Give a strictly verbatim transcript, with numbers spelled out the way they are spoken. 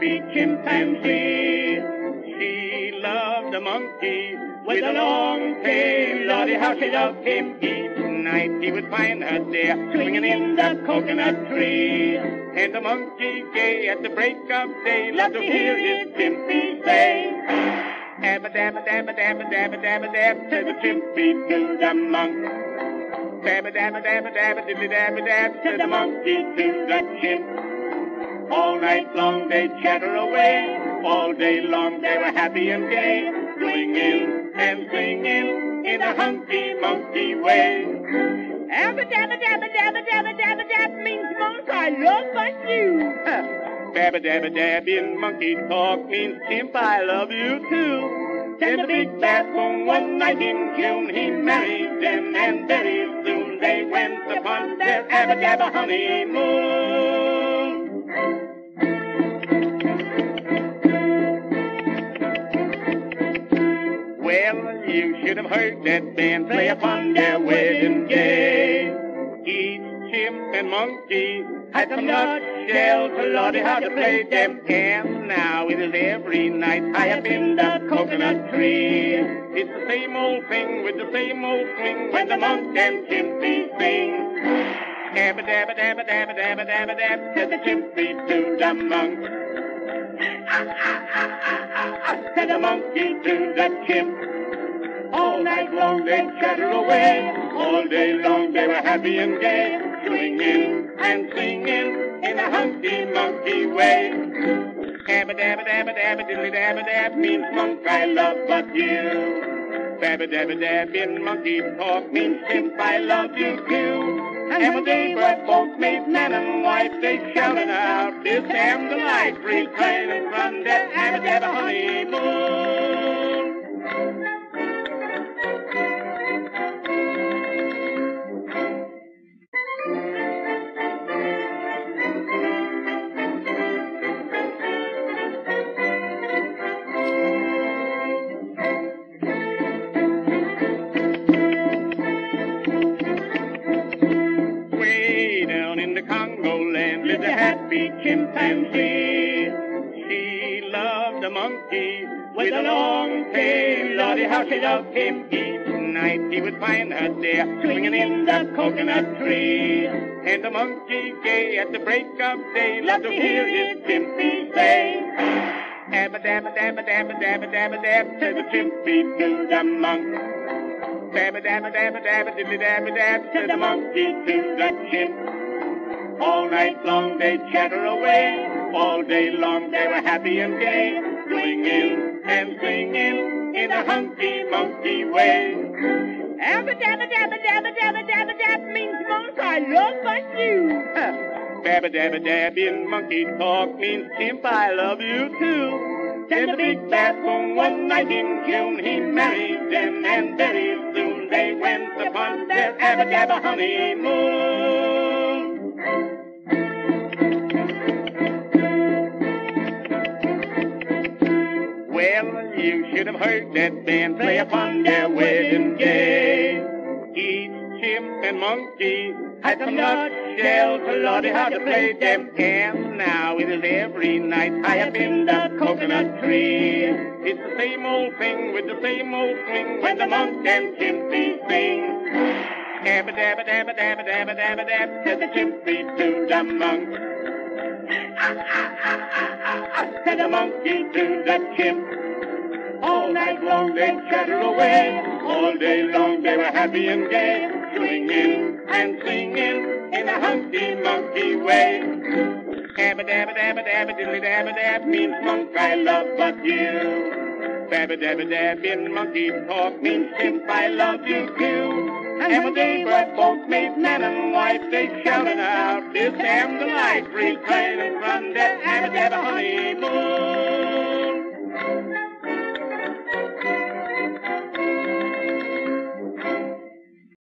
happy chimpanzee. She loved the monkey with a long tail. Lordy, how she loved him. Each night he would find her there, swinging in the coconut tree. And the monkey, gay at the break of day, loved to hear his chimpy say, Dabba dabba dabba dabba dabba dabba dab, said the chimpy to the monk. Dabba dabba dabba dabba diddly dabba dab, said the monkey to the chimp. All night long they chatter away, all day long they were happy and gay, swinging and singing in a hunky monkey way. Dabba dabba dabba dabba dabba dabba dab means monk, I love but you. Dabba dabba dab in monkey talk means chimp, I love you too. Said the big bad moon one night in June, he married them, and very soon they went upon their abba dabba honeymoon. Well, you should have heard that band play upon their wedding day. Each chimp and monkey had some nutshells, Lordy, how to play them camps. Now it is every night high up in the coconut tree. It's the same old thing with the same old swing when the monk and chimpy sing. Dabba dabba dabba dabba dabba dabba dab, said the chimpy to the monk. Said the monkey to the chimp. All night long they chatter away, all day long they were happy and gay, swinging and singing in a hunky monkey way. Dabba dabba dabba dabba diddly dabba dab means monk, I love but you. Dabba dabba dab in monkey talk means chimp, I love you too. And when they were both made man and wife, they shouted out, this am the life, reclining from their abba dabba honeymoon. The happy chimpanzee. She loved the monkey with a long tail. Lordy, how she loved him. Each night he would find her there, swinging in the coconut tree. And the monkey, gay at the break of day, loved to hear his chimpy say, Dabba dabba dabba dabba dabba dabba dab, said the chimpy to the monk. Dabba dabba dabba dabba diddly dabba dab, said the monkey to the chimp. All night long they chatter away, all day long they were happy and gay, swinging and singing in a hunky monkey way. Dabba dabba dabba dabba dabba dabba dab means monk, I love but you. Dabba dabba dab in monkey talk means chimp, I love you too. Said the big bad moon one night in June, he married them, and very soon they went upon their abba dabba honeymoon. Well, you should have heard that band play upon their wedding day. Each chimp and monkey had some nutshells, Lordy, how to play them camps. Now it is every night high up in the coconut tree. It's the same old thing with the same old swing when the monk and chimpy sing. Dabba dabba dabba dabba dabba dabba dab, said the chimpy to the monk. Said the monkey to the chimp. All night long they chatter away, all day long they were happy and gay, swinging and singing in a hunky monkey way. Dabba dabba dabba dabba diddly dabba dab means monk, I love but you. Dabba dabba dab in monkey talk means chimp, I love you too. And when they were both made man and wife, they shouted out, this am the life, reclining from their abba dabba honeymoon.